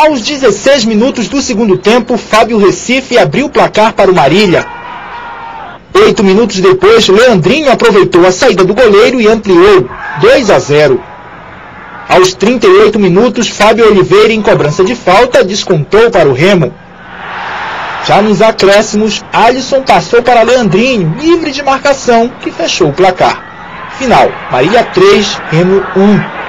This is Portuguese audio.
Aos 16 minutos do segundo tempo, Fábio Recife abriu o placar para o Marília. 8 minutos depois, Leandrinho aproveitou a saída do goleiro e ampliou 2-0. Aos 38 minutos, Fábio Oliveira, em cobrança de falta, descontou para o Remo. Já nos acréscimos, Alisson passou para Leandrinho, livre de marcação, que fechou o placar. Final, Marília 3, Remo 1.